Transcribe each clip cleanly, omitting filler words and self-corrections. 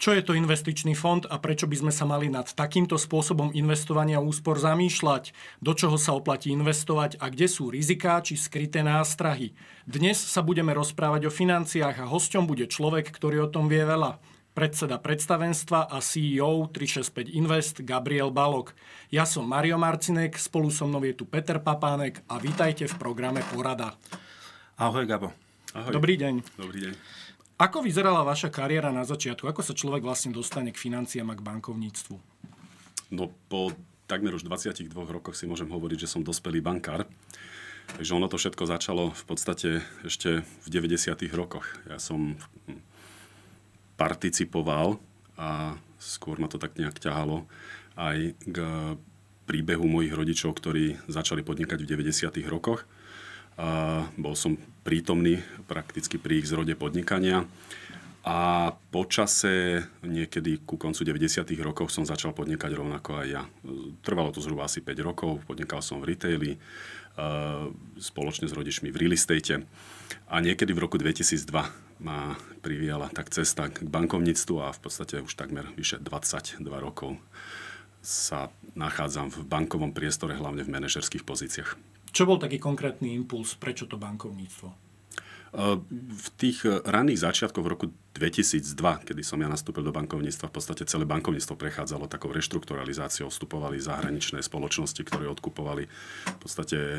Čo je to investičný fond a prečo by sme sa mali nad takýmto spôsobom investovania úspor zamýšľať? Do čoho sa oplatí investovať a kde sú riziká či skryté nástrahy? Dnes sa budeme rozprávať o financiách a hosťom bude človek, ktorý o tom vie veľa. Predseda predstavenstva a CEO 365 Invest Gabriel Balog. Ja som Mario Marcinek, spolu so mnou je tu Peter Papánek a vítajte v programe Porada. Ahoj, Gabo. Ahoj. Dobrý deň. Dobrý deň. Ako vyzerala vaša kariéra na začiatku? Ako sa človek vlastne dostane k financiám a k bankovníctvu? No po takmer už 22 rokoch si môžem hovoriť, že som dospelý bankár. Takže ono to všetko začalo v podstate ešte v 90. rokoch. Ja som participoval a skôr ma to tak nejak ťahalo aj k príbehu mojich rodičov, ktorí začali podnikať v 90. rokoch. Bol som prítomný prakticky pri ich zrode podnikania a po čase, niekedy ku koncu 90. rokov som začal podnikať rovnako aj ja. Trvalo to zhruba asi 5 rokov, podnikal som v retaili, spoločne s rodičmi v real estate a niekedy v roku 2002 ma priviala tak cesta k bankovníctvu a v podstate už takmer vyše 22 rokov sa nachádzam v bankovom priestore, hlavne v manažerských pozíciách. Čo bol taký konkrétny impuls? Prečo to bankovníctvo? V tých raných začiatkoch v roku 2002, kedy som ja nastúpil do bankovníctva, v podstate celé bankovníctvo prechádzalo takou reštrukturalizáciou. Vstupovali zahraničné spoločnosti, ktoré odkupovali v podstate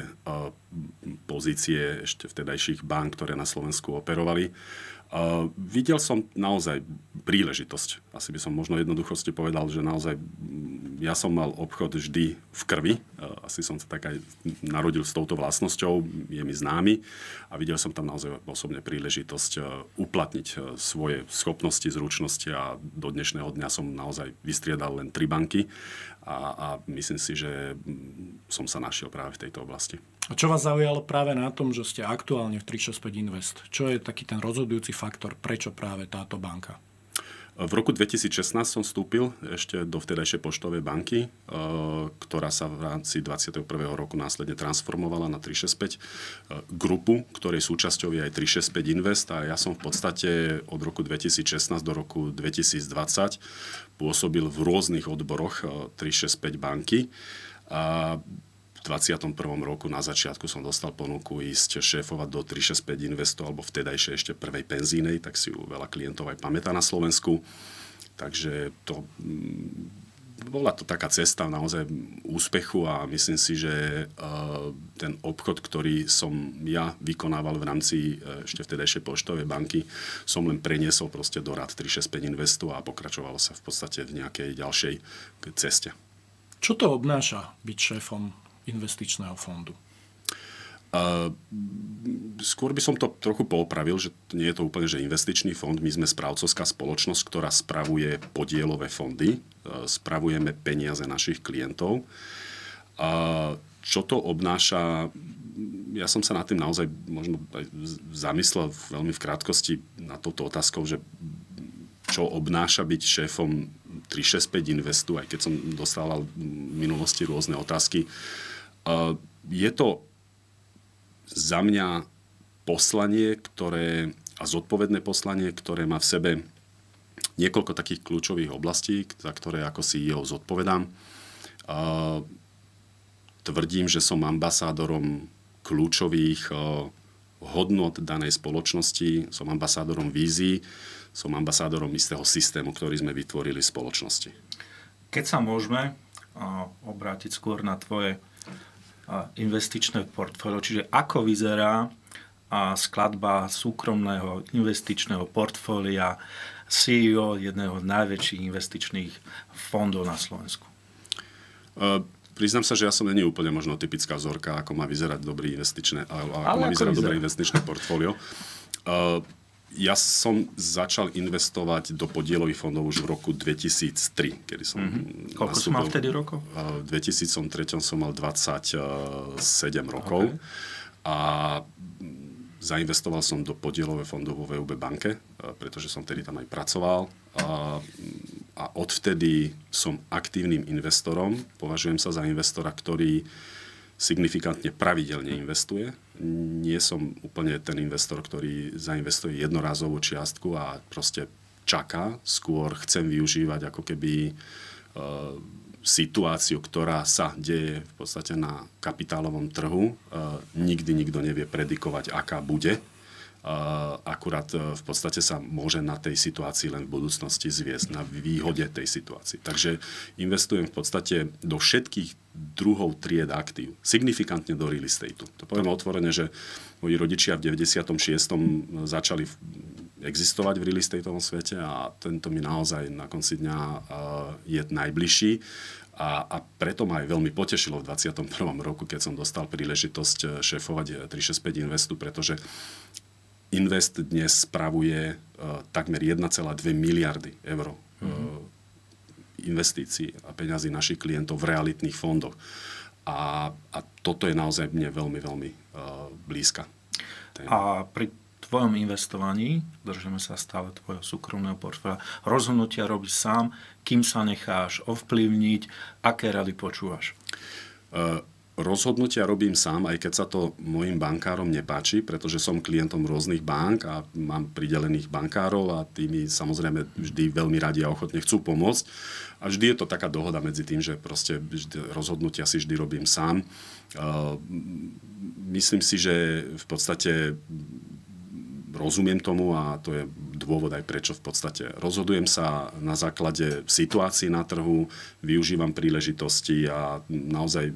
pozície ešte vtedajších bank, ktoré na Slovensku operovali. Videl som naozaj príležitosť. Asi by som možno jednoduchosti povedal, že naozaj ja som mal obchod vždy v krvi. Asi som sa tak aj narodil s touto vlastnosťou, je mi známy a videl som tam naozaj osobne príležitosť uplatniť svoje schopnosti, zručnosti a do dnešného dňa som naozaj vystriedal len 3 banky a myslím si, že som sa našiel práve v tejto oblasti. A čo vás zaujalo práve na tom, že ste aktuálne v 365 Invest? Čo je taký ten rozhodujúci faktor, prečo práve táto banka? V roku 2016 som vstúpil ešte do vtedajšej poštovej banky, ktorá sa v rámci 21. roku následne transformovala na 365 grupu, ktorej súčasťou je aj 365 Invest a ja som v podstate od roku 2016 do roku 2020 pôsobil v rôznych odboroch 365 banky a v 21. roku na začiatku som dostal ponuku ísť šéfovať do 365 Investu alebo vtedajšej ešte prvej penzínej, tak si ju veľa klientov aj pamätá na Slovensku. Takže to bola to taká cesta naozaj úspechu a myslím si, že ten obchod, ktorý som ja vykonával v rámci ešte vtedajšej poštovej banky, som len preniesol proste do rád 365 Investu a pokračovalo sa v podstate v nejakej ďalšej ceste. Čo to obnáša byť šéfom investičného fondu? Skôr by som to trochu poopravil, že nie je to úplne že investičný fond. My sme správcovská spoločnosť, ktorá spravuje podielové fondy. Spravujeme peniaze našich klientov. Čo to obnáša? Ja som sa nad tým naozaj možno aj zamyslel veľmi v krátkosti na touto otázkou, že čo obnáša byť šéfom 365 Investu, aj keď som dostával v minulosti rôzne otázky. Je to za mňa poslanie, a zodpovedné poslanie, ktoré má v sebe niekoľko takých kľúčových oblastí, za ktoré ako CEO zodpovedám. Tvrdím, že som ambasádorom kľúčových hodnot danej spoločnosti, som ambasádorom vízií, som ambasádorom istého systému, ktorý sme vytvorili v spoločnosti. Keď sa môžeme obrátiť skôr na tvoje investičné portfólio, čiže ako vyzerá skladba súkromného investičného portfólia CEO jedného z najväčších investičných fondov na Slovensku? Priznám sa, že ja som není úplne možno typická vzorka, ako má vyzerať dobré investičné portfólio. Ja som začal investovať do podielových fondov už v roku 2003, kedy som Koľko som mal vtedy rokov? V 2003 som mal 27 rokov. Okay. A zainvestoval som do podielových fondov vo VUB banke, pretože som vtedy tam aj pracoval. A odvtedy som aktívnym investorom. Považujem sa za investora, ktorý signifikantne pravidelne investuje. Nie som úplne ten investor, ktorý zainvestuje jednorázovú čiastku a proste čaká, skôr chcem využívať ako keby situáciu, ktorá sa deje v podstate na kapitálovom trhu. Nikdy nikto nevie predikovať, aká bude. Akurát v podstate sa môže na tej situácii len v budúcnosti zviesť, na výhode tej situácii. Takže investujem v podstate do všetkých druhov tried aktív. Signifikantne do real estate. To poviem otvorene, že moji rodičia v 96. začali existovať v real estateovom svete a tento mi naozaj na konci dňa je najbližší. A preto ma aj veľmi potešilo v 21. roku, keď som dostal príležitosť šéfovať 365 Investu, pretože Invest dnes spravuje takmer 1,2 miliardy eur investícií a peňazí našich klientov v realitných fondoch. A toto je naozaj mne veľmi, veľmi blízka téma. A pri tvojom investovaní, držíme sa stále tvojho súkromného portfólia, rozhodnutia robíš sám, kým sa necháš ovplyvniť, aké rady počúvaš? Rozhodnutia robím sám, aj keď sa to mojim bankárom nepáči, pretože som klientom rôznych bank a mám pridelených bankárov a tí mi samozrejme vždy veľmi radi a ochotne chcú pomôcť. A vždy je to taká dohoda medzi tým, že proste rozhodnutia si vždy robím sám. Myslím si, že v podstate rozumiem tomu a to je dôvod aj prečo v podstate rozhodujem sa na základe situácií na trhu, využívam príležitosti a naozaj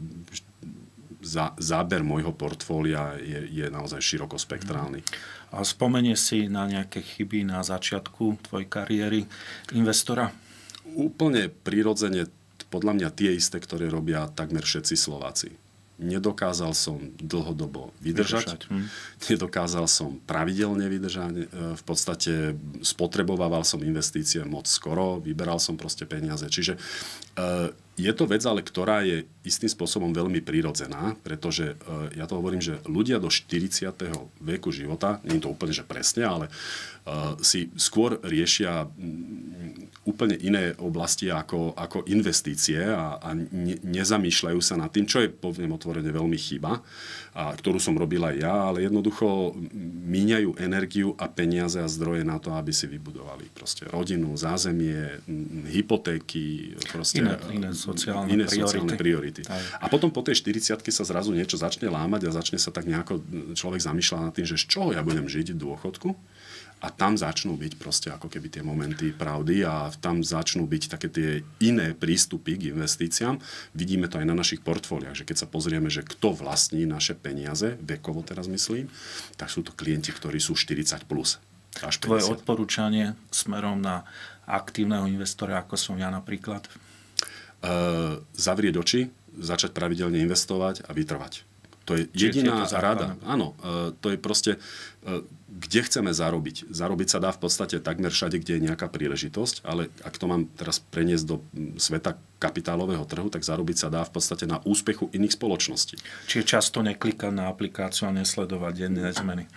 záber môjho portfólia je naozaj širokospektrálny. A spomenie si na nejaké chyby na začiatku tvojej kariéry investora? Úplne prirodzene, podľa mňa tie isté, ktoré robia takmer všetci Slováci. Nedokázal som dlhodobo vydržať. Nedokázal som pravidelne vydržať. V podstate spotrebovával som investície moc skoro, vyberal som proste peniaze. Čiže je to vec, ale ktorá je istým spôsobom veľmi prirodzená, pretože ja to hovorím, že ľudia do 40. veku života, nie je to úplne že presne, ale si skôr riešia úplne iné oblasti ako investície a nezamýšľajú sa nad tým, čo je, poviem otvorene, veľmi chyba, a ktorú som robil aj ja, ale jednoducho míňajú energiu a peniaze a zdroje na to, aby si vybudovali proste rodinu, zázemie, hypotéky, proste iné sociálne priority. A potom po tej 40-ke sa zrazu niečo začne lámať a začne sa tak nejako človek zamýšľať nad tým, že z čoho ja budem žiť v dôchodku. A tam začnú byť proste ako keby tie momenty pravdy a tam začnú byť také tie iné prístupy k investíciám. Vidíme to aj na našich portfóliách, že keď sa pozrieme, že kto vlastní naše peniaze, vekovo teraz myslím, tak sú to klienti, ktorí sú 40+. Až 50. Tvoje odporúčanie smerom na aktívneho investora, ako som ja napríklad? Zavrieť oči, začať pravidelne investovať a vytrvať. To je jediná rada. Áno, to je proste, kde chceme zarobiť. Zarobiť sa dá v podstate takmer všade, kde je nejaká príležitosť, ale ak to mám teraz preniesť do sveta kapitálového trhu, tak zarobiť sa dá v podstate na úspechu iných spoločností. Čiže často neklikať na aplikáciu a nesledovať denné zmeny?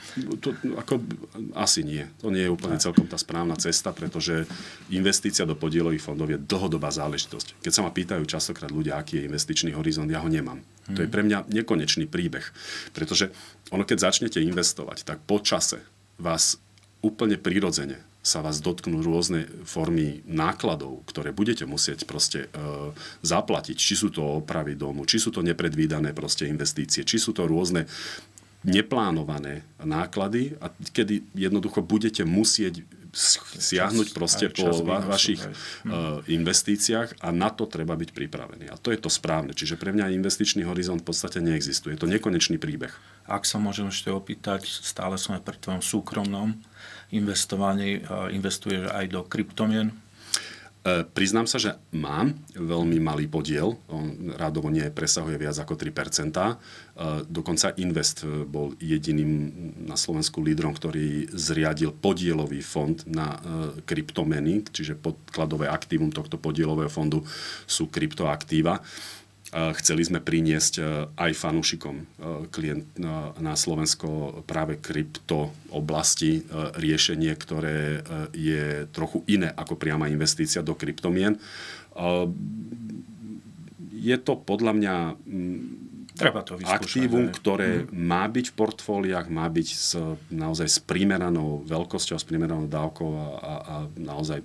Asi nie. To nie je úplne celkom tá správna cesta, pretože investícia do podielových fondov je dlhodobá záležitosť. Keď sa ma pýtajú častokrát ľudia, aký je investičný horizont, ja ho nemám. To je pre mňa nekonečný príbeh. Pretože ono, keď začnete investovať, tak po čase vás úplne prirodzene sa vás dotknú rôzne formy nákladov, ktoré budete musieť proste zaplatiť. Či sú to opravy domu, či sú to nepredvídané proste investície, či sú to rôzne neplánované náklady, a kedy jednoducho budete musieť siahnuť proste po vašich investíciách a na to treba byť pripravený. A to je to správne. Čiže pre mňa investičný horizont v podstate neexistuje. Je to nekonečný príbeh. Ak sa môžem ešte opýtať, stále sme pri tvojom súkromnom investovaní, investuješ aj do kryptomien? Priznám sa, že mám veľmi malý podiel. On rádovo nie presahuje viac ako 3%. Dokonca Invest bol jediným na Slovensku lídrom, ktorý zriadil podielový fond na kryptomeny, čiže podkladové aktívum tohto podielového fondu sú kryptoaktíva. Chceli sme priniesť aj fanúšikom klient na Slovensko práve krypto oblasti riešenie, ktoré je trochu iné ako priama investícia do kryptomien. Je to podľa mňa Treba to vyskúšať. Aktívum, ktoré má byť v portfóliách, má byť naozaj s primeranou veľkosťou, s primeranou dávkou a naozaj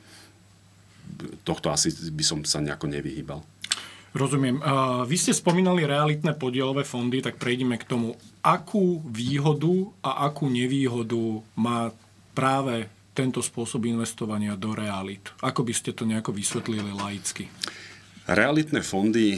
tohto asi by som sa nejako nevyhýbal. Rozumiem. Vy ste spomínali realitné podielové fondy, tak prejdeme k tomu. Akú výhodu a akú nevýhodu má práve tento spôsob investovania do realít? Ako by ste to nejako vysvetlili laicky? Realitné fondy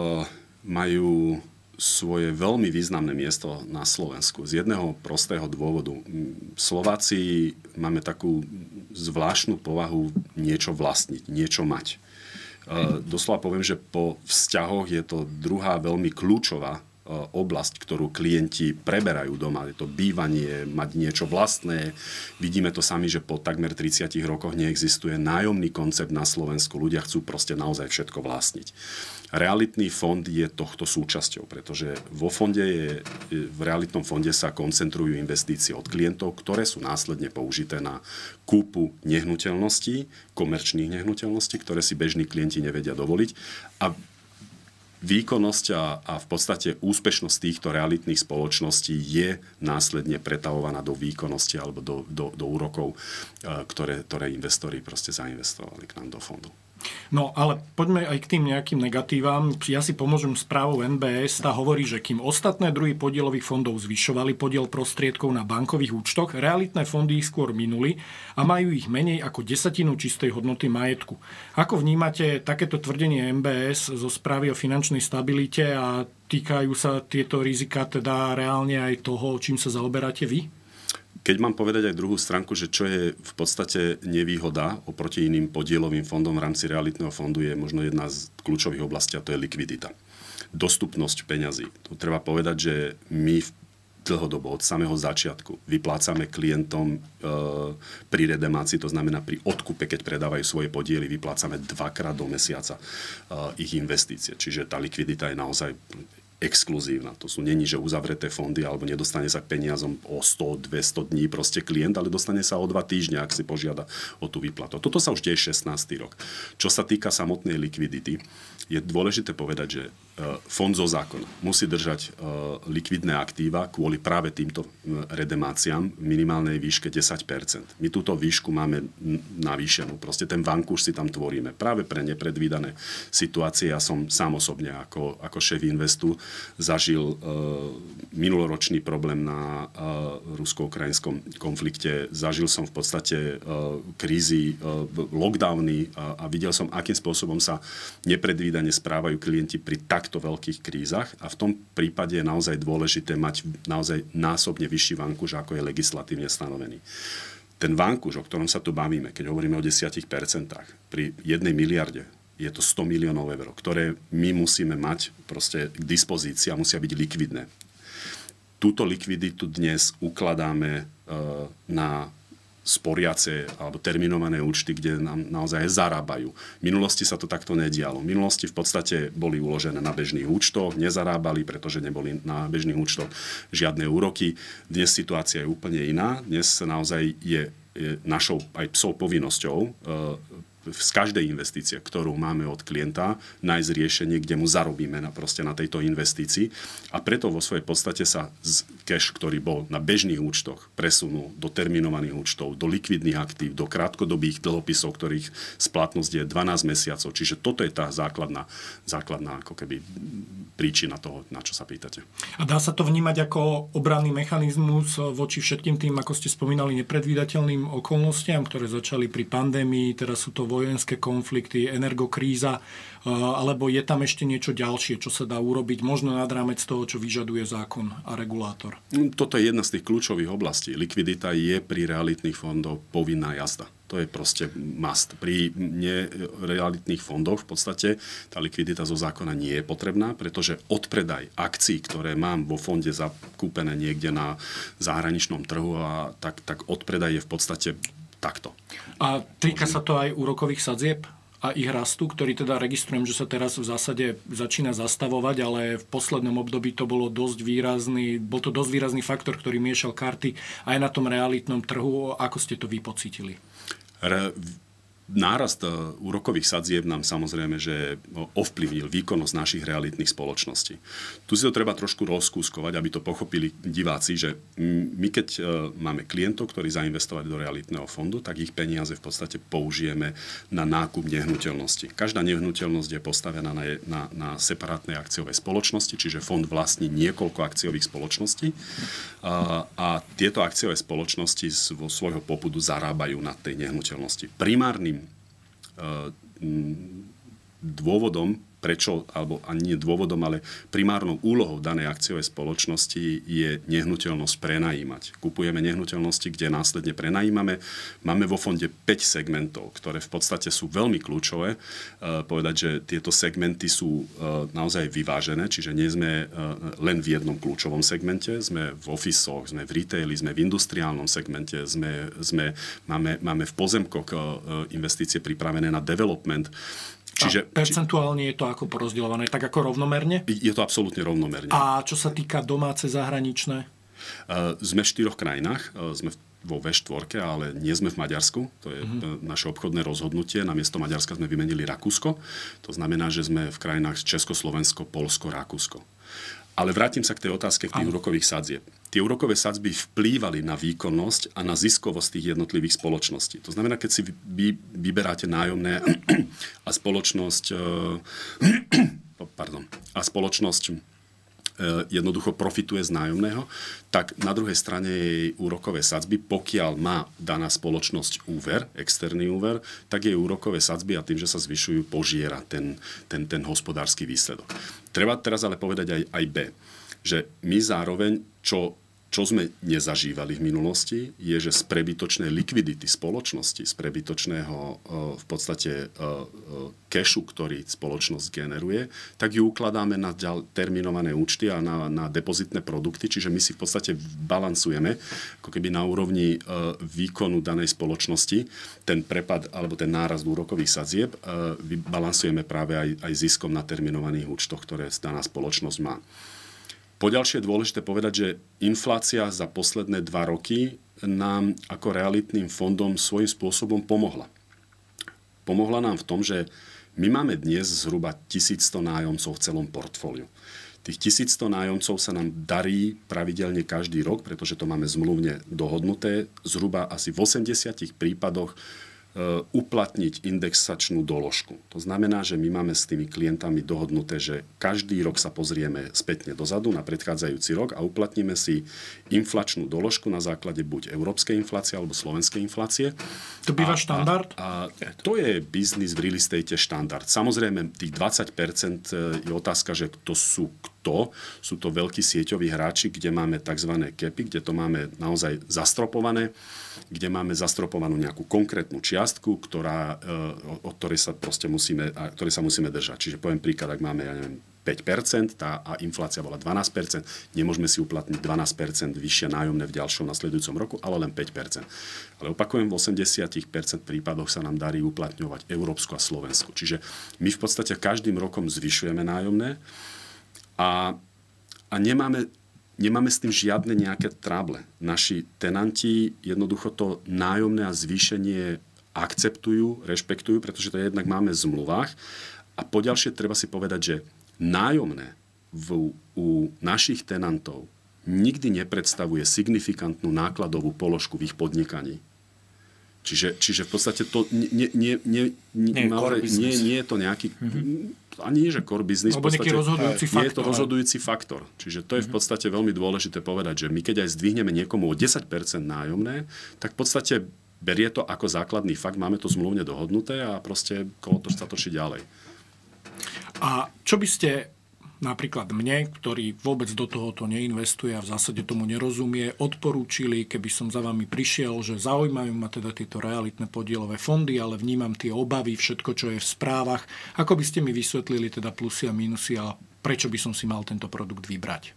majú svoje veľmi významné miesto na Slovensku. Z jedného prostého dôvodu. Slováci máme takú zvláštnu povahu niečo vlastniť, niečo mať. Doslova poviem, že po vzťahoch je to druhá veľmi kľúčová oblasť, ktorú klienti preberajú doma. Je to bývanie, mať niečo vlastné. Vidíme to sami, že po takmer 30 rokoch neexistuje nájomný koncept na Slovensku. Ľudia chcú proste naozaj všetko vlastniť. Realitný fond je tohto súčasťou, pretože v realitnom fonde sa koncentrujú investície od klientov, ktoré sú následne použité na kúpu nehnuteľností, komerčných nehnuteľností, ktoré si bežní klienti nevedia dovoliť. A výkonnosť a v podstate úspešnosť týchto realitných spoločností je následne pretavovaná do výkonnosti alebo do úrokov, ktoré investori proste zainvestovali k nám do fondu. No, ale poďme aj k tým nejakým negatívam. Ja si pomôžem správou NBS. Tá hovorí, že kým ostatné druhy podielových fondov zvyšovali podiel prostriedkov na bankových účtoch, realitné fondy ich skôr minuli a majú ich menej ako 10% čistej hodnoty majetku. Ako vnímate takéto tvrdenie NBS zo správy o finančnej stabilite a týkajú sa tieto rizika teda reálne aj toho, čím sa zaoberáte vy? Keď mám povedať aj druhú stránku, že čo je v podstate nevýhoda oproti iným podielovým fondom v rámci realitného fondu, je možno jedna z kľúčových oblastí, a to je likvidita. Dostupnosť peňazí. Tu treba povedať, že my dlhodobo od samého začiatku vyplácame klientom pri redemácii, to znamená pri odkupe, keď predávajú svoje podiely, vyplácame 2-krát do mesiaca ich investície. Čiže tá likvidita je naozaj exkluzívna. To sú není, že uzavreté fondy alebo nedostane sa k peniazom o 100-200 dní proste klient, ale dostane sa o 2 týždne, ak si požiada o tú výplatu. Toto sa už deje 16. rok. Čo sa týka samotnej likvidity, je dôležité povedať, že fond zo zákona musí držať likvidné aktíva kvôli práve týmto redemáciám v minimálnej výške 10%. My túto výšku máme navýšenú. Proste ten vankúš si tam tvoríme. Práve pre nepredvídané situácie. Ja som sám osobne ako šéf Investu zažil minuloročný problém na rusko-ukrajinskom konflikte. Zažil som v podstate krízy, lockdowny a videl som, akým spôsobom sa nepredvídane správajú klienti pri takto veľkých krízach a v tom prípade je naozaj dôležité mať naozaj násobne vyšší vankúš, ako je legislatívne stanovený. Ten vankúš, o ktorom sa tu bavíme, keď hovoríme o 10%, pri 1 miliarde je to 100 miliónov eur, ktoré my musíme mať proste k dispozícii a musia byť likvidné. Túto likviditu dnes ukladáme na sporiace alebo terminované účty, kde nám naozaj zarábajú. V minulosti sa to takto nedialo. V minulosti v podstate boli uložené na bežných účtoch, nezarábali, pretože neboli na bežných účtoch žiadne úroky. Dnes situácia je úplne iná. Dnes naozaj je našou aj psou povinnosťou z každej investície, ktorú máme od klienta, nájsť riešenie, kde mu zarobíme na tejto investícii. A preto vo svojej podstate sa z cash, ktorý bol na bežných účtoch, presunul do terminovaných účtov, do likvidných aktív, do krátkodobých dlhopisov, ktorých splatnosť je 12 mesiacov. Čiže toto je tá základná ako keby príčina toho, na čo sa pýtate. A dá sa to vnímať ako obranný mechanizmus voči všetkým tým, ako ste spomínali, nepredvídateľným okolnostiam, ktoré začali pri pandémii, teraz sú to vojenské konflikty, energokríza, alebo je tam ešte niečo ďalšie, čo sa dá urobiť, možno nad rámec toho, čo vyžaduje zákon a regulátor? Toto je jedna z tých kľúčových oblastí. Likvidita je pri realitných fondoch povinná jazda. To je proste must. Pri nerealitných fondoch v podstate tá likvidita zo zákona nie je potrebná, pretože odpredaj akcií, ktoré mám vo fonde zakúpené niekde na zahraničnom trhu, tak odpredaj je v podstate takto. A týka sa to aj úrokových sadzieb a ich rastu, ktorý teda registrujem, že sa teraz v zásade začína zastavovať, ale v poslednom období to bol to dosť výrazný faktor, ktorý miešal karty aj na tom realitnom trhu. Ako ste to vy pocítili? Nárast úrokových sadzieb nám samozrejme, že ovplyvnil výkonnosť našich realitných spoločností. Tu si to treba trošku rozkúskovať, aby to pochopili diváci, že my keď máme klientov, ktorí zainvestovali do realitného fondu, tak ich peniaze v podstate použijeme na nákup nehnuteľnosti. Každá nehnuteľnosť je postavená na separátnej akciovej spoločnosti, čiže fond vlastní niekoľko akciových spoločností a tieto akciové spoločnosti vo svojho popudu zarábajú na tej nehnuteľnosti. Primárnym dôvodom, prečo, alebo ani nie dôvodom, ale primárnou úlohou danej akciovej spoločnosti je nehnuteľnosť prenajímať. Kupujeme nehnuteľnosti, kde následne prenajímame. Máme vo fonde 5 segmentov, ktoré v podstate sú veľmi kľúčové. Povedať, že tieto segmenty sú naozaj vyvážené, čiže nie sme len v jednom kľúčovom segmente, sme v ofisoch, sme v retaili, sme v industriálnom segmente, máme v pozemkoch investície pripravené na development. Čiže percentuálne je to ako porozdeľované? Tak ako rovnomerne? Je to absolútne rovnomerne. A čo sa týka domáce, zahraničné? Sme v 4 krajinách. Sme vo V4, ale nie sme v Maďarsku. To je naše obchodné rozhodnutie. Namiesto Maďarska sme vymenili Rakúsko. To znamená, že sme v krajinách Česko, Slovensko, Poľsko, Rakúsko. Ale vrátim sa k tej otázke v tých úrokových sadzieb. Tie úrokové sadzby vplývali na výkonnosť a na ziskovosť tých jednotlivých spoločností. To znamená, keď si vyberáte nájomné a spoločnosť jednoducho profituje z nájomného, tak na druhej strane jej úrokové sadzby, pokiaľ má daná spoločnosť úver, externý úver, tak jej úrokové sadzby a tým, že sa zvyšujú, požiera ten hospodársky výsledok. Treba teraz ale povedať aj B, že my zároveň, čo sme nezažívali v minulosti, je, že z prebytočnej likvidity spoločnosti, z prebytočného v podstate cashu, ktorý spoločnosť generuje, tak ju ukladáme na terminované účty a na depozitné produkty, čiže my si v podstate balansujeme, ako keby na úrovni výkonu danej spoločnosti, ten prepad alebo ten nárast úrokových sadzieb, balansujeme práve aj ziskom na terminovaných účtoch, ktoré daná spoločnosť má. Poďalšie je dôležité povedať, že inflácia za posledné 2 roky nám ako realitným fondom svojím spôsobom pomohla. Pomohla nám v tom, že my máme dnes zhruba 1100 nájomcov v celom portfóliu. Tých 1100 nájomcov sa nám darí pravidelne každý rok, pretože to máme zmluvne dohodnuté, zhruba asi v 80 prípadoch uplatniť indexačnú doložku. To znamená, že my máme s tými klientami dohodnuté, že každý rok sa pozrieme spätne dozadu na predchádzajúci rok a uplatníme si inflačnú doložku na základe buď európskej inflácie alebo slovenskej inflácie. To býva štandard? A to je biznis v real estate štandard. Samozrejme, tých 20% je otázka, že kto sú kto. Sú to veľkí sieťoví hráči, kde máme tzv. Capy, kde to máme naozaj zastropované, kde máme zastropovanú nejakú konkrétnu čiastku, od ktorej sa ktorej sa musíme držať. Čiže poviem príklad, ak máme, 5% a inflácia bola 12%, nemôžeme si uplatniť 12% vyššie nájomné v ďalšom nasledujúcom roku, ale len 5%. Ale opakujem, v 80% prípadoch sa nám darí uplatňovať Európsku a Slovensku. Čiže my v podstate každým rokom zvyšujeme nájomné a nemáme s tým žiadne nejaké trable. Naši tenanti jednoducho to nájomné a zvýšenie akceptujú, rešpektujú, pretože to jednak máme v zmluvách. A poďalšie treba si povedať, že nájomné u našich tenantov nikdy nepredstavuje signifikantnú nákladovú položku v ich podnikaní. Čiže v podstate to nie je to nejaký ani nie, že core business, v podstate nie je to rozhodujúci faktor. Čiže to je v podstate veľmi dôležité povedať, že my keď aj zdvihneme niekomu o 10% nájomné, tak v podstate berie to ako základný fakt, máme to zmluvne dohodnuté a proste kolo to sa točí ďalej. A čo by ste napríklad mne, ktorý vôbec do tohoto neinvestuje a v zásade tomu nerozumie, odporúčili, keby som za vami prišiel, že zaujímajú ma teda tieto realitné podielové fondy, ale vnímam tie obavy, všetko, čo je v správach. Ako by ste mi vysvetlili teda plusy a minusy a prečo by som si mal tento produkt vybrať?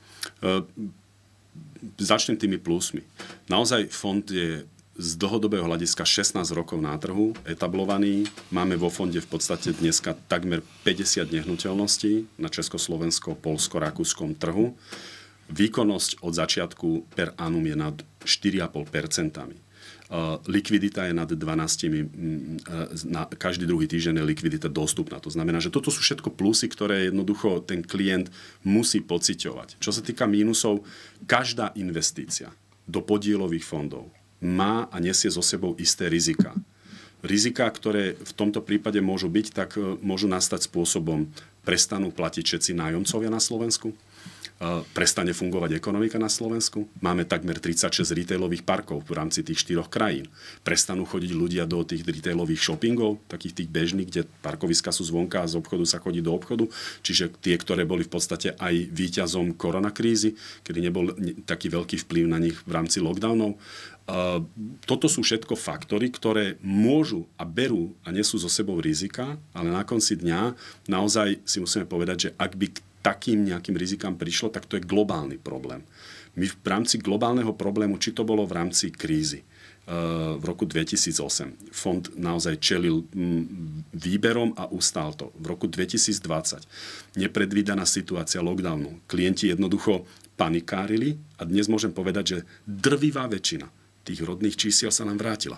Začnem tými plusmi. Naozaj fond je z dlhodobého hľadiska 16 rokov na trhu, etablovaný. Máme vo fonde v podstate dneska takmer 50 nehnuteľností na československo, poľsko-rakúskom trhu. Výkonnosť od začiatku per annum je nad 4,5%. Likvidita je nad 12, každý druhý týždeň je likvidita dostupná. To znamená, že toto sú všetko plusy, ktoré jednoducho ten klient musí pociťovať. Čo sa týka mínusov, každá investícia do podielových fondov má a nesie so sebou isté rizika. Rizika, ktoré v tomto prípade môžu byť, tak môžu nastať spôsobom, prestanú platiť všetci nájomcovia na Slovensku, prestane fungovať ekonomika na Slovensku. Máme takmer 36 retailových parkov v rámci tých 4 krajín. Prestanú chodiť ľudia do tých retailových shoppingov, takých tých bežných, kde parkoviska sú zvonka a z obchodu sa chodí do obchodu. Čiže tie, ktoré boli v podstate aj víťazom koronakrízy, kedy nebol taký veľký vplyv na nich v rámci lockdownov. Toto sú všetko faktory, ktoré môžu a berú a nesú so sebou rizika, ale na konci dňa naozaj si musíme povedať, že ak by takým nejakým rizikám prišlo, tak to je globálny problém. My v rámci globálneho problému, či to bolo v rámci krízy v roku 2008, fond naozaj čelil výberom a ustál to. V roku 2020 nepredvídaná situácia lockdownu. Klienti jednoducho panikárili a dnes môžem povedať, že drvivá väčšina tých rodných čísiel sa nám vrátila.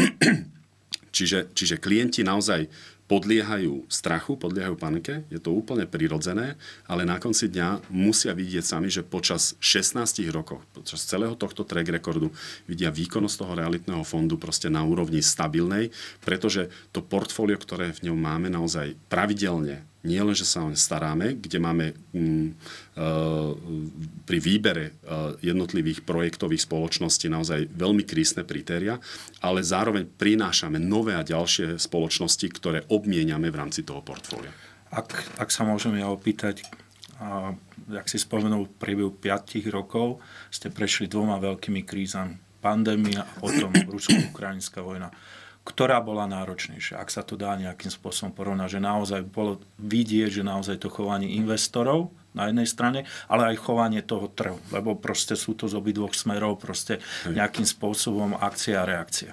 Čiže klienti naozaj podliehajú strachu, podliehajú panike, je to úplne prirodzené, ale na konci dňa musia vidieť sami, že počas 16 rokov, počas celého tohto track recordu vidia výkonnosť toho realitného fondu proste na úrovni stabilnej, pretože to portfólio, ktoré v ňom máme, naozaj pravidelne, nie len, že sa o ne staráme, kde máme pri výbere jednotlivých projektových spoločností naozaj veľmi prísne kritéria, ale zároveň prinášame nové a ďalšie spoločnosti, ktoré obmieniame v rámci toho portfólia. Ak sa môžem ja opýtať, jak si spomenul, v priebehu 5 rokov ste prešli 2 veľkými krízami. Pandémia a potom rusko-ukrajinská vojna. Ktorá bola náročnejšia, ak sa to dá nejakým spôsobom porovnať, že naozaj bolo vidieť, že naozaj to chovanie investorov na jednej strane, ale aj chovanie toho trhu, lebo proste sú to z obidvoch smerov proste nejakým spôsobom akcia a reakcia.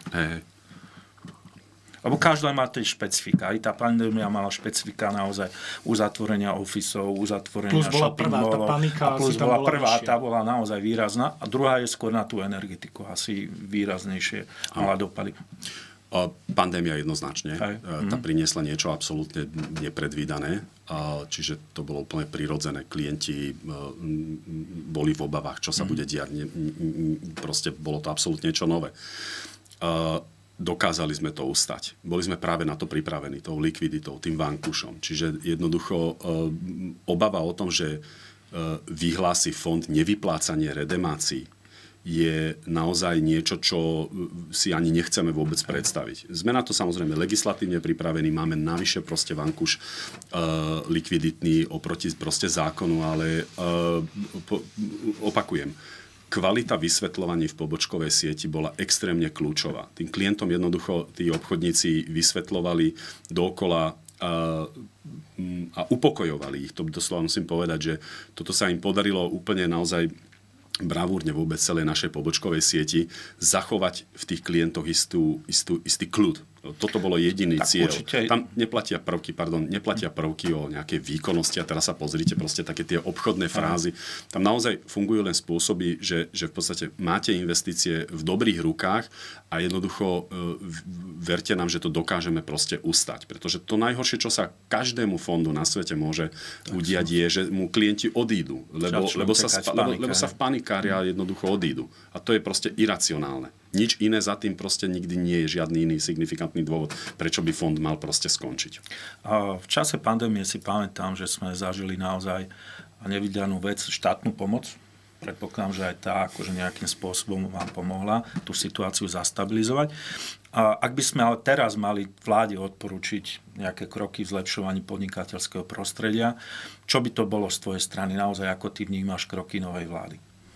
Lebo každá má tie špecifika. Aj tá pandémia mala špecifika naozaj uzatvorenia ofisov, uzatvorenia shopping mallov. A plus bola prvá, tá bola naozaj výrazná. A druhá je skôr na tú energetiku. Asi výraznejšie mala dopady. Pandémia jednoznačne. Tá priniesla niečo absolútne nepredvídané. Čiže to bolo úplne prirodzené. Klienti boli v obavách, čo sa bude diať. Proste bolo to absolútne niečo nové. Dokázali sme to ustať. Boli sme práve na to pripravení, tou likviditou, tým vankušom. Čiže jednoducho obava o tom, že vyhlási fond nevyplácanie redemácií, je naozaj niečo, čo si ani nechceme vôbec predstaviť. Sme na to samozrejme legislatívne pripravení, máme navyše proste vankuš likviditný oproti proste zákonu, ale opakujem, kvalita vysvetľovaní v pobočkovej sieti bola extrémne kľúčová. Tým klientom jednoducho tí obchodníci vysvetľovali dookola a upokojovali ich. To doslova musím povedať, že toto sa im podarilo úplne naozaj bravúrne vôbec celej našej pobočkovej sieti zachovať v tých klientoch istý kľud. Toto bolo jediný cieľ. Určite... Tam neplatia prvky o nejakej výkonnosti a teraz sa pozrite, proste také tie obchodné frázy. Tam naozaj fungujú len spôsoby, že v podstate máte investície v dobrých rukách a jednoducho verte nám, že to dokážeme proste ustať. Pretože to najhoršie, čo sa každému fondu na svete môže udiať, je, že mu klienti odídu. Lebo sa v panikária jednoducho odídu. A to je proste iracionálne. Nič iné za tým proste nikdy nie je žiadny iný signifikantný dôvod, prečo by fond mal proste skončiť. V čase pandémie si pamätám, že sme zažili naozaj nevydanú vec, štátnu pomoc. Predpokladám, že aj tá akože nejakým spôsobom vám pomohla tú situáciu zastabilizovať. Ak by sme ale teraz mali vláde odporučiť nejaké kroky v zlepšovaní podnikateľského prostredia, čo by to bolo z tvojej strany? Naozaj, ako ty vnímaš kroky novej vlády?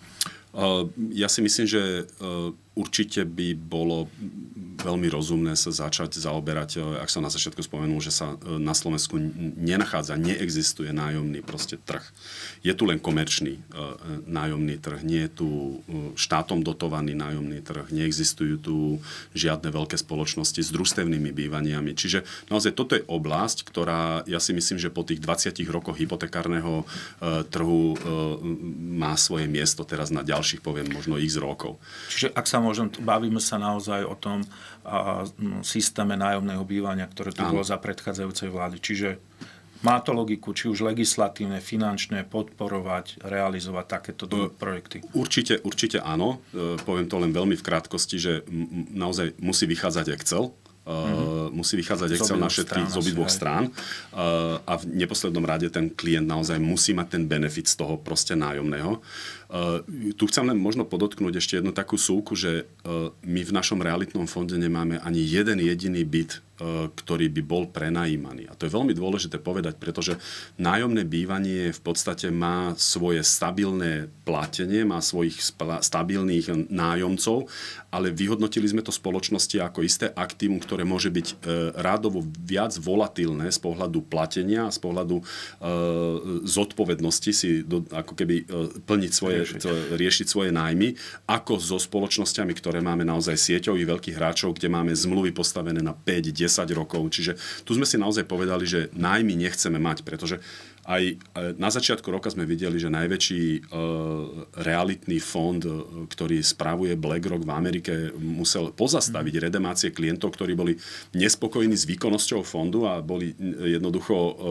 Ja si myslím, že určite by bolo veľmi rozumné sa začať zaoberať, ak som na začiatku spomenul, že sa na Slovensku neexistuje nájomný proste trh. Je tu len komerčný nájomný trh, nie je tu štátom dotovaný nájomný trh, neexistujú tu žiadne veľké spoločnosti s družstevnými bývaniami. Čiže naozaj toto je oblasť, ktorá, ja si myslím, že po tých 20 rokoch hypotekárneho trhu má svoje miesto teraz na ďalších, poviem, možno x rokov. Čiže ak sa môžem, bavíme sa naozaj o tom systéme nájomného bývania, ktoré tu bolo za predchádzajúcej vlády. Čiže má to logiku, či už legislatívne, finančné, podporovať, realizovať takéto projekty? Určite áno. Poviem to len veľmi v krátkosti, že naozaj musí vychádzať Excel. Musí vychádzať Excel na všetkých z obidvoch strán a v neposlednom rade ten klient naozaj musí mať ten benefit z toho proste nájomného. Tu chcem len možno podotknúť ešte jednu takú súku, že my v našom realitnom fonde nemáme ani jeden jediný byt, ktorý by bol prenajímaný. A to je veľmi dôležité povedať, pretože nájomné bývanie v podstate má svoje stabilné platenie, má svojich stabilných nájomcov, ale vyhodnotili sme to spoločnosti ako isté aktívum, ktoré môže byť rádovo viac volatilné z pohľadu platenia a z pohľadu zodpovednosti si ako keby plniť riešiť svoje nájmy, ako so spoločnosťami, ktoré máme naozaj sieťových veľkých hráčov, kde máme zmluvy postavené na 5-10 rokov. Čiže tu sme si naozaj povedali, že nájmy nechceme mať, pretože aj na začiatku roka sme videli, že najväčší realitný fond, ktorý spravuje BlackRock v Amerike, musel pozastaviť redemácie klientov, ktorí boli nespokojní s výkonnosťou fondu a boli jednoducho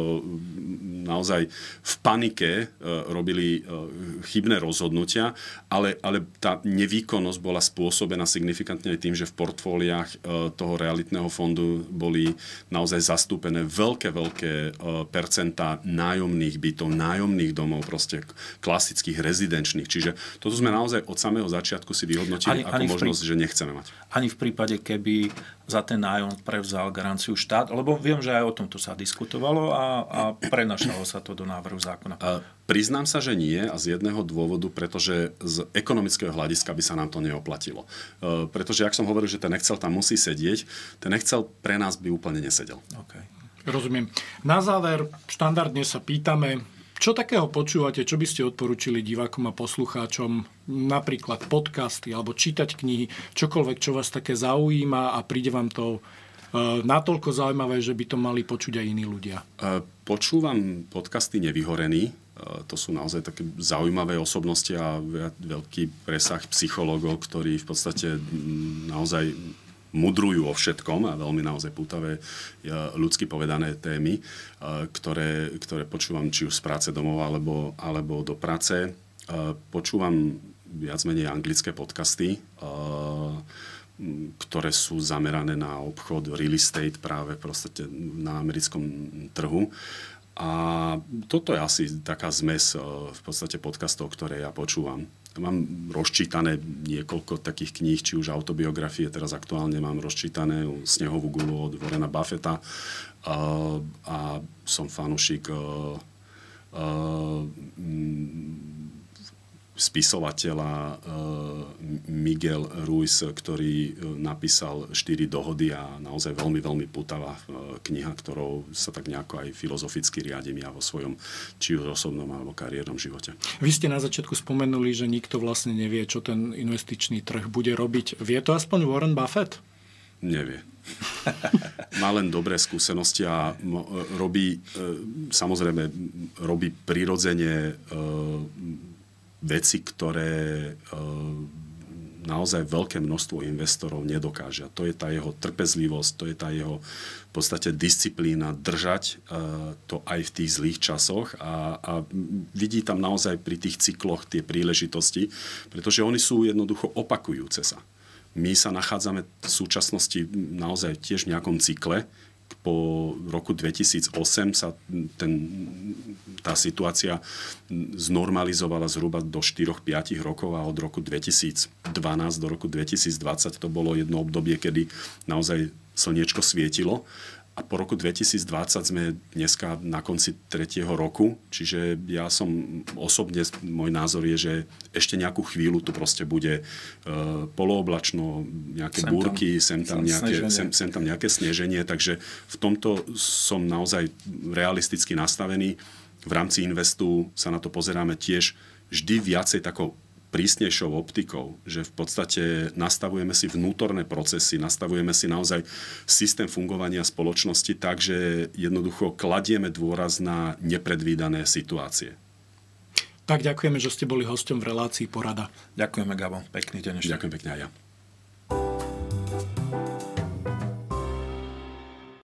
naozaj v panike, robili chybné rozhodnutia, ale tá nevýkonnosť bola spôsobená signifikantne aj tým, že v portfóliách toho realitného fondu boli naozaj zastúpené veľké percentá nájomných bytov, nájomných domov, proste klasických rezidenčných. Čiže toto sme naozaj od samého začiatku si vyhodnotili ako možnosť, že nechceme mať. Ani v prípade, keby za ten nájom prevzal garanciu štát, lebo viem, že aj o tomto sa diskutovalo a prenašalo sa to do návrhu zákona. Priznám sa, že nie a z jedného dôvodu, pretože z ekonomického hľadiska by sa nám to neoplatilo. Pretože, jak som hovoril, že ten Excel tam musí sedieť, ten Excel pre nás by úplne nesedel. Okay. Rozumiem. Na záver štandardne sa pýtame, čo takého počúvate, čo by ste odporúčili divákom a poslucháčom, napríklad podcasty alebo čítať knihy, čokoľvek, čo vás také zaujíma a príde vám to natoľko zaujímavé, že by to mali počuť aj iní ľudia? Počúvam podcasty Nevyhorený. To sú naozaj také zaujímavé osobnosti a veľký presah psychológov, ktorí v podstate naozaj mudrujú o všetkom a veľmi naozaj pútavé ľudsky povedané témy, ktoré počúvam či už z práce domov alebo do práce. Počúvam viac menej anglické podcasty, ktoré sú zamerané na obchod real estate práve proste na americkom trhu. A toto je asi taká zmes v podstate podcastov, ktoré ja počúvam. Mám rozčítané niekoľko takých kníh, či už autobiografie, teraz aktuálne mám rozčítané Snehovú gulu od Warrena Buffetta a som fanúšik spisovateľa Miguel Ruiz, ktorý napísal 4 dohody a naozaj veľmi, veľmi pútavá kniha, ktorou sa tak nejako aj filozoficky riadím ja vo svojom či už osobnom alebo kariérnom živote. Vy ste na začiatku spomenuli, že nikto vlastne nevie, čo ten investičný trh bude robiť. Vie to aspoň Warren Buffett? Nevie. Má len dobré skúsenosti a robí, samozrejme, robí prirodzene veci, ktoré naozaj veľké množstvo investorov nedokáže. To je tá jeho trpezlivosť, to je tá jeho v podstate disciplína držať to aj v tých zlých časoch a vidí tam naozaj pri tých cykloch tie príležitosti, pretože oni sú jednoducho opakujúce sa. My sa nachádzame v súčasnosti naozaj tiež v nejakom cykle. Po roku 2008 sa tá situácia znormalizovala zhruba do 4-5 rokov a od roku 2012 do roku 2020 to bolo jedno obdobie, kedy naozaj slniečko svietilo. A po roku 2020 sme dneska na konci 3. roku, čiže ja som osobne, môj názor je, že ešte nejakú chvíľu tu proste bude polooblačno, nejaké búrky, sem tam nejaké sneženie, takže v tomto som naozaj realisticky nastavený. V rámci Investu sa na to pozeráme tiež vždy viacej takou prísnejšou optikou, že v podstate nastavujeme si vnútorné procesy, nastavujeme si naozaj systém fungovania spoločnosti tak, že jednoducho kladieme dôraz na nepredvídané situácie. Tak ďakujeme, že ste boli hosťom v relácii Porada. Ďakujeme, Gabo. Pekný deň ešte. Ďakujem pekne aj ja.